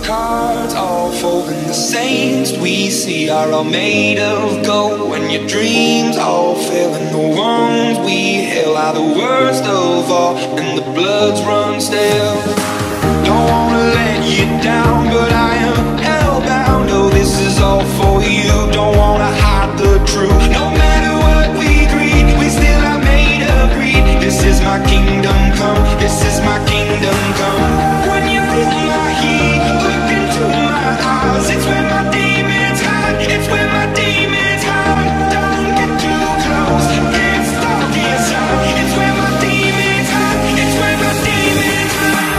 cards all fold, and the saints we see are all made of gold. When your dreams all fail, and the ones we hail are the worst of all, and the bloods run stale. Don't wanna let you down, but I am hellbound. Oh, this is all for you. Don't wanna hide the truth. No matter what we greed, we still are made of greed. This is my kingdom come. This is my kingdom come. When you feel my heat, look into my eyes. It's where my demons hide. It's where my demons hide. Don't get too close. Get stuck inside. It's where my demons hide. It's where my demons hide.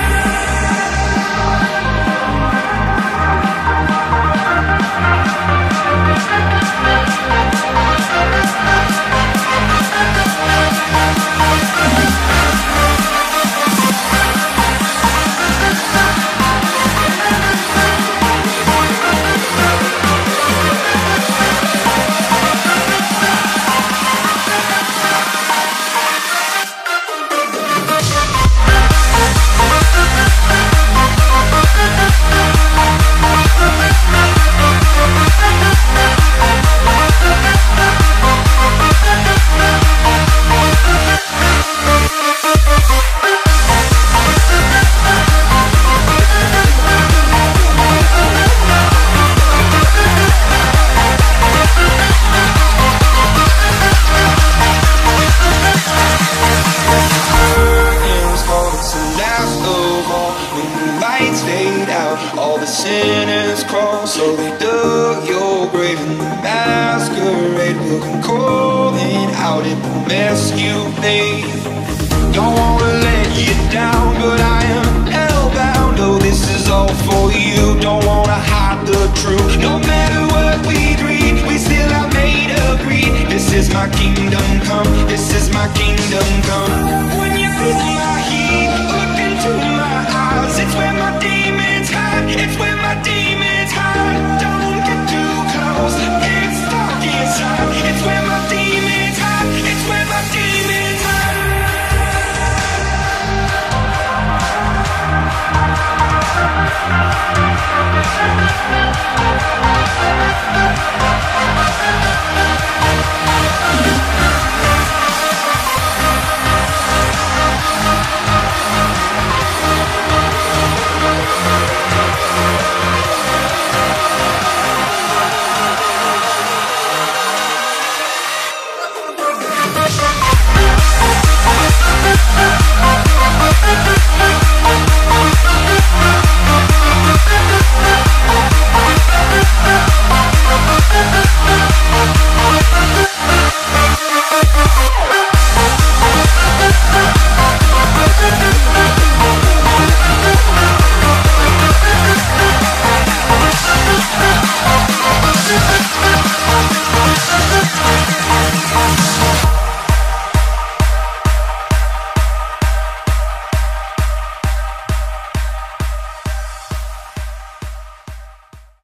All the sinners crawl, so they dug your grave, and the masquerade will come calling out in the mess you made. Don't wanna let you down, but I am hellbound. Oh, this is all for you. Don't wanna hide the truth. No matter what we greed, we still are made of greed. This is my kingdom come. This is my kingdom come. When you feel my heat,